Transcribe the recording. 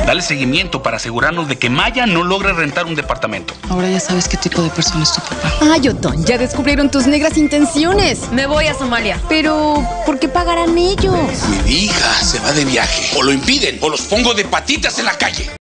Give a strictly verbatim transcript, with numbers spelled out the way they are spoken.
Dale seguimiento para asegurarnos de que Maya no logre rentar un departamento. Ahora ya sabes qué tipo de persona es tu papá. Ay, Otón, ya descubrieron tus negras intenciones. Me voy a Somalia. Pero, ¿por qué pagarán ellos? Mi hija se va de viaje. O lo impiden o los pongo de patitas en la calle.